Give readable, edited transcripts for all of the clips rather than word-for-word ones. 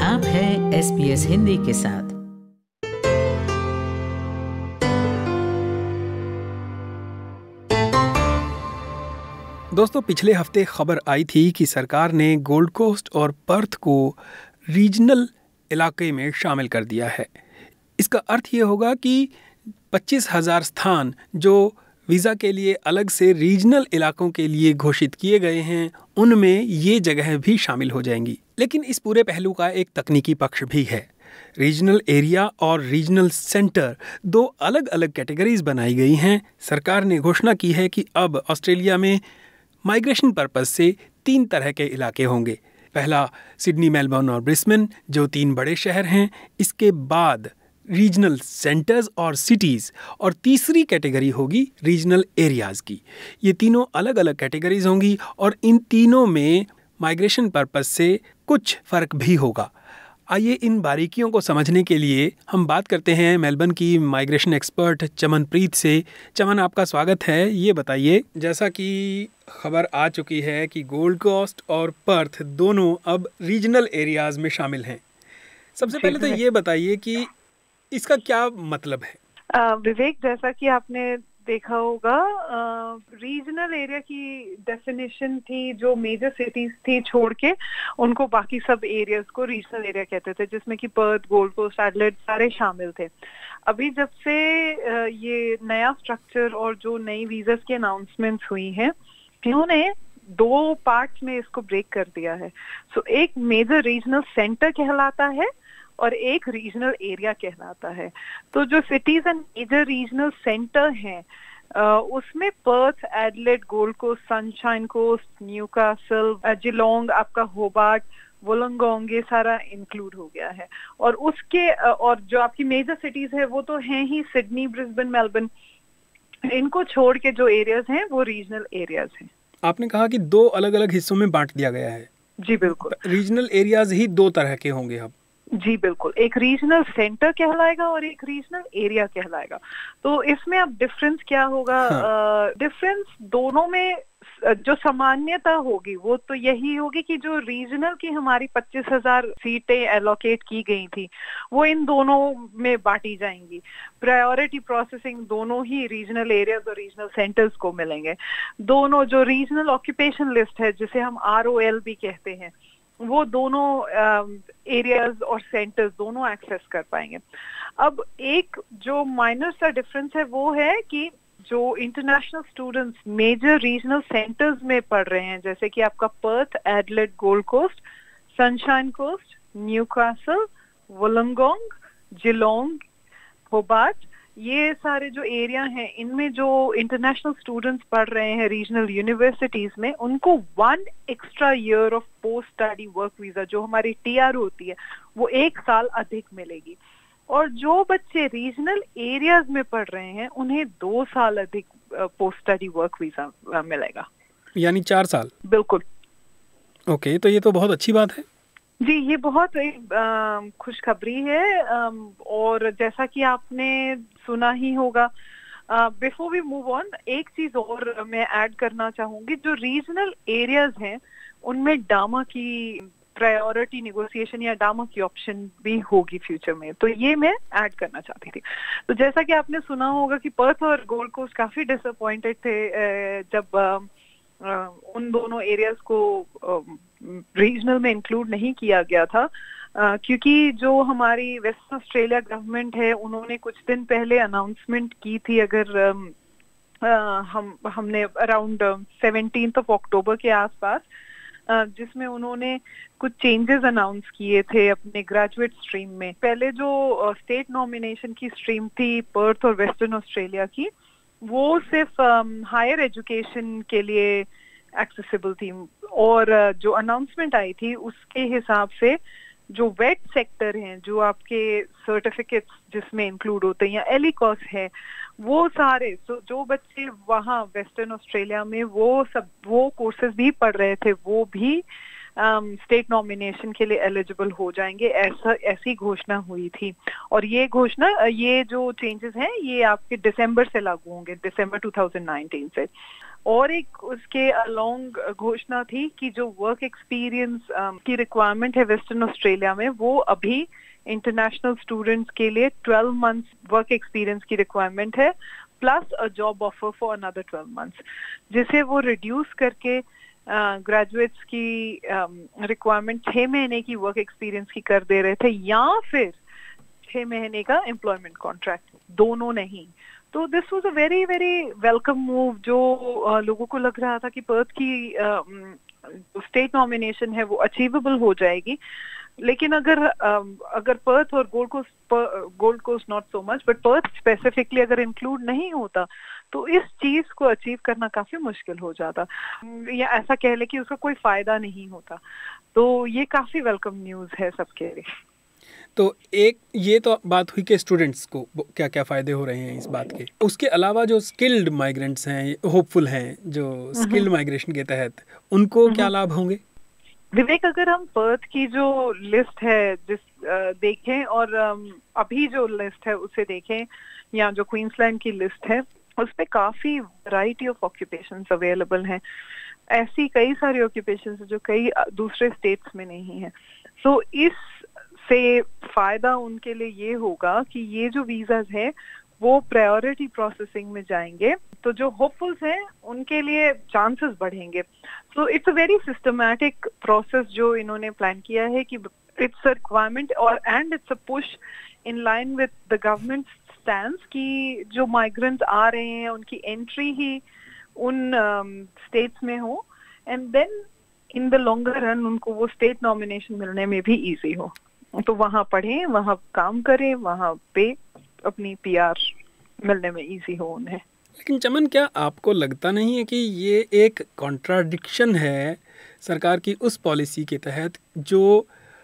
आप हैं SBS हिंदी के साथ। दोस्तों, पिछले हफ्ते खबर आई थी कि सरकार ने गोल्ड कोस्ट और पर्थ को रीजनल इलाके में शामिल कर दिया है। इसका अर्थ ये होगा कि 25,000 स्थान जो वीज़ा के लिए अलग से रीजनल इलाकों के लिए घोषित किए गए हैं, उनमें ये जगह भी शामिल हो जाएंगी। लेकिन इस पूरे पहलू का एक तकनीकी पक्ष भी है। रीजनल एरिया और रीजनल सेंटर दो अलग अलग कैटेगरीज बनाई गई हैं। सरकार ने घोषणा की है कि अब ऑस्ट्रेलिया में माइग्रेशन पर्पस से 3 तरह के इलाके होंगे। पहला सिडनी, मेलबर्न और ब्रिस्बेन, जो 3 बड़े शहर हैं। इसके बाद रीजनल सेंटर्स और सिटीज़, और तीसरी कैटेगरी होगी रीजनल एरियाज़ की। ये तीनों अलग अलग कैटेगरीज होंगी और इन तीनों में माइग्रेशन पर्पस से कुछ फ़र्क भी होगा। आइए इन बारीकियों को समझने के लिए हम बात करते हैं मेलबर्न की माइग्रेशन एक्सपर्ट चमनप्रीत से। चमन, आपका स्वागत है। ये बताइए, जैसा कि खबर आ चुकी है कि गोल्ड कोस्ट और पर्थ दोनों अब रीजनल एरियाज़ में शामिल हैं। सबसे पहले तो ये बताइए कि इसका क्या मतलब है? विवेक, जैसा कि आपने देखा होगा, रीजनल एरिया की डेफिनेशन थी जो मेजर सिटीज थी छोड़ के उनको बाकी सब एरियाज को रीजनल एरिया कहते थे, जिसमें कि पर्थ, गोल्ड कोस्ट, एडिलेड सारे शामिल थे। अभी जब से ये नया स्ट्रक्चर और जो नई वीजास की अनाउंसमेंट्स हुई हैं, इन्होंने 2 पार्ट्स में इसको ब्रेक कर दिया है। सो एक मेजर रीजनल सेंटर कहलाता है और एक रीजनल एरिया कहलाता है। तो जो cities and major regional centre हैं, उसमें Perth, Adelaide, Gold Coast, Sunshine Coast, Newcastle, Geelong, आपका होबार्ट, वोllongong, ये सारा इंक्लूड हो गया है। और उसके और जो आपकी मेजर सिटीज है वो तो हैं ही सिडनी, ब्रिस्बेन, मेलबर्न। इनको छोड़ के जो एरियाज हैं वो रीजनल एरियाज हैं। आपने कहा कि 2 अलग अलग हिस्सों में बांट दिया गया है। जी बिल्कुल। रीजनल एरियाज ही 2 तरह के होंगे अब। जी बिल्कुल, एक रीजनल सेंटर कहलाएगा और एक रीजनल एरिया कहलाएगा। तो इसमें अब डिफरेंस क्या होगा? डिफरेंस दोनों में जो सामान्यता होगी वो तो यही होगी कि जो रीजनल की हमारी 25,000 सीटें एलोकेट की गई थी वो इन दोनों में बांटी जाएंगी। प्रायोरिटी प्रोसेसिंग दोनों ही रीजनल एरियाज और रीजनल सेंटर्स को मिलेंगे। दोनों जो रीजनल ऑक्यूपेशन लिस्ट है, जिसे हम ROL भी कहते हैं, वो दोनों एरियाज और सेंटर्स दोनों एक्सेस कर पाएंगे। अब एक जो माइनर सा डिफरेंस है वो है कि जो international students major regional centres में पढ़ रहे हैं, जैसे कि आपका Perth, Adelaide, Gold Coast, Sunshine Coast, Newcastle, Wollongong, Geelong, Hobart, ये सारे जो एरिया हैं, इनमें जो इंटरनेशनल स्टूडेंट्स पढ़ रहे हैं रीजनल यूनिवर्सिटीज में, उनको 1 extra year of post study work visa, जो हमारी TR होती है, वो 1 साल अधिक मिलेगी। और जो बच्चे रीजनल एरियाज में पढ़ रहे हैं उन्हें 2 साल अधिक पोस्ट स्टडी वर्क वीजा मिलेगा, यानी 4 साल। बिल्कुल। ओके, तो ये तो बहुत अच्छी बात है। जी, ये बहुत खुशखबरी है। और जैसा कि आपने सुना ही होगा, बिफोर वी मूव ऑन, एक चीज और मैं ऐड करना चाहूंगी। जो रीजनल एरियाज हैं उनमें डामा की प्रायोरिटी नेगोशिएशन या डामा की ऑप्शन भी होगी फ्यूचर में, तो ये मैं ऐड करना चाहती थी। तो जैसा कि आपने सुना होगा कि पर्थ और गोल्ड कोस्ट काफी डिसअपॉइंटेड थे जब उन दोनों एरियाज को रीजनल में इंक्लूड नहीं किया गया था, क्योंकि जो हमारी वेस्टर्न ऑस्ट्रेलिया गवर्नमेंट है, उन्होंने कुछ दिन पहले अनाउंसमेंट की थी, अगर हमने अराउंड 17 अक्टूबर के आसपास, जिसमें उन्होंने कुछ चेंजेस अनाउंस किए थे अपने ग्रेजुएट स्ट्रीम में। पहले जो स्टेट नॉमिनेशन की स्ट्रीम थी पर्थ और वेस्टर्न ऑस्ट्रेलिया की, वो सिर्फ हायर एजुकेशन के लिए एक्सेसिबल थी। और जो अनाउंसमेंट आई थी उसके हिसाब से जो वेट सेक्टर हैं, जो आपके सर्टिफिकेट्स जिसमें इंक्लूड होते हैं या एलिकॉस है, वो सारे जो बच्चे वहाँ वेस्टर्न ऑस्ट्रेलिया में वो कोर्सेज भी पढ़ रहे थे, वो भी स्टेट नॉमिनेशन के लिए एलिजिबल हो जाएंगे, ऐसी घोषणा हुई थी। और ये जो चेंजेस हैं ये आपके दिसंबर से लागू होंगे, दिसंबर 2019 से। और एक उसके अलोंग घोषणा थी कि जो वर्क एक्सपीरियंस की रिक्वायरमेंट है वेस्टर्न ऑस्ट्रेलिया में, वो अभी इंटरनेशनल स्टूडेंट्स के लिए 12 मंथ्स वर्क एक्सपीरियंस की रिक्वायरमेंट है plus a job offer for another 12 months, जिसे वो रिड्यूस करके ग्रेजुएट्स की रिक्वायरमेंट 6 महीने की वर्क एक्सपीरियंस की कर दे रहे थे, या फिर 6 महीने का एम्प्लॉयमेंट कॉन्ट्रैक्ट, दोनों नहीं। तो this was a very very welcome move, जो लोगों को लग रहा था कि पर्थ की स्टेट नॉमिनेशन है वो अचीवेबल हो जाएगी। लेकिन अगर पर्थ और Gold Coast not so much, but Perth specifically अगर इंक्लूड नहीं होता तो इस चीज को अचीव करना काफी मुश्किल हो जाता, या ऐसा कह ले कि उसका कोई फायदा नहीं होता। तो ये काफी वेलकम न्यूज है सबके लिए। तो एक ये तो बात हुई कि स्टूडेंट्स को क्या क्या फ़ायदे हो रहे हैं इस बात के। उसके अलावा जो स्किल्ड माइग्रेंट्स हैं, होपफुल हैं, जो स्किल्ड माइग्रेशन के तहत, उनको क्या लाभ होंगे? विवेक, अगर हम पर्थ की जो लिस्ट है देखें और अभी जो लिस्ट है उसे देखें, या जो क्वींसलैंड की लिस्ट है, उस पे काफी वैरायटी ऑफ ऑक्यूपेशंस अवेलेबल हैं। ऐसी कई सारी ऑक्यूपेशंस जो कई दूसरे स्टेट्स में नहीं है। सो इस से फायदा उनके लिए ये होगा कि ये जो वीजाज है वो प्रायोरिटी प्रोसेसिंग में जाएंगे, तो जो होपफुल्स हैं उनके लिए चांसेस बढ़ेंगे। So it's a very systematic process जो इन्होंने प्लान किया है कि इट्स अ रिक्वायरमेंट और and it's a push in line with the government stands कि जो माइग्रेंट्स आ रहे हैं उनकी एंट्री ही उन स्टेट्स में हो, and then in the longer run उनको वो स्टेट नॉमिनेशन मिलने में भी इजी हो। तो वहाँ पढ़ें, वहाँ काम करें, वहाँ पे अपनी पीआर मिलने में इजी हो उन्हें। लेकिन चमन, क्या आपको लगता नहीं है कि ये एक कॉन्ट्राडिक्शन है सरकार की उस पॉलिसी के तहत जो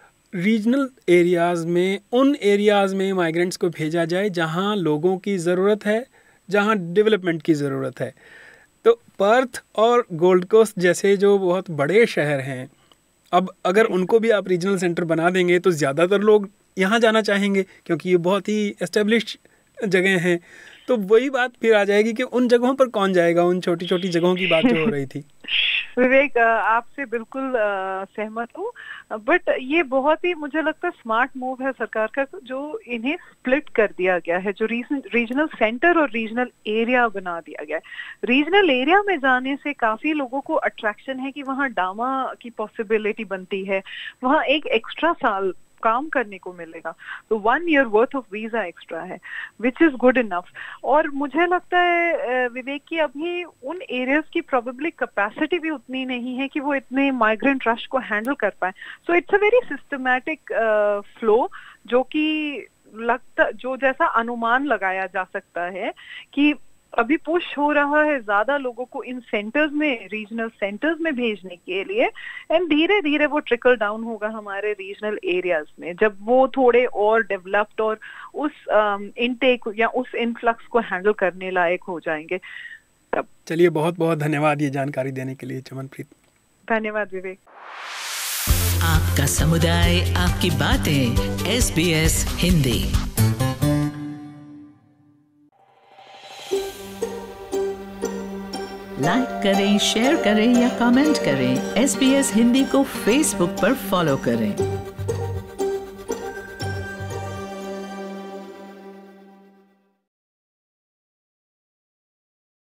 रीजनल एरियाज़ में, उन एरियाज़ में माइग्रेंट्स को भेजा जाए जहाँ लोगों की ज़रूरत है, जहाँ डेवलपमेंट की ज़रूरत है? तो पर्थ और गोल्ड कोस्ट जैसे जो बहुत बड़े शहर हैं, अब अगर उनको भी आप रीजनल सेंटर बना देंगे तो ज़्यादातर लोग यहाँ जाना चाहेंगे क्योंकि ये बहुत ही एस्टेब्लिश्ड जगह हैं। तो वही बात फिर आ जाएगी कि उन जगहों पर कौन जाएगा, उन छोटी छोटी जगहों की बात जो हो रही थी। विवेक, आपसे बिल्कुल सहमत हूँ, बट ये बहुत ही मुझे लगता है स्मार्ट मूव है सरकार का, जो इन्हें स्प्लिट कर दिया गया है, जो रीजनल सेंटर और रीजनल एरिया बना दिया गया है। रीजनल एरिया में जाने से काफी लोगों को अट्रैक्शन है कि वहाँ डामा की पॉसिबिलिटी बनती है, वहाँ एक एक्स्ट्रा साल काम करने को मिलेगा, तो 1 year worth of visa extra है, विच इज गुड इनफ। और मुझे लगता है विवेक की अभी उन एरियाज की प्रोबेबली कैपेसिटी भी उतनी नहीं है कि वो इतने माइग्रेंट रश को हैंडल कर पाए। So it's a very systematic flow, जो जैसा अनुमान लगाया जा सकता है कि अभी पुश हो रहा है ज्यादा लोगों को इन सेंटर्स में, रीजनल सेंटर्स में भेजने के लिए, एंड धीरे धीरे वो ट्रिकल डाउन होगा हमारे रीजनल एरियाज में, जब वो थोड़े और डेवलप्ड और उस इनटेक या उस इनफ्लक्स को हैंडल करने लायक हो जाएंगे तब। चलिए, बहुत बहुत धन्यवाद ये जानकारी देने के लिए चमनप्रीत। धन्यवाद विवेक। आपका समुदाय, आपकी बातें, SBS हिंदी। लाइक करें, शेयर करें या कमेंट करें। SBS हिंदी को फेसबुक पर फॉलो करें।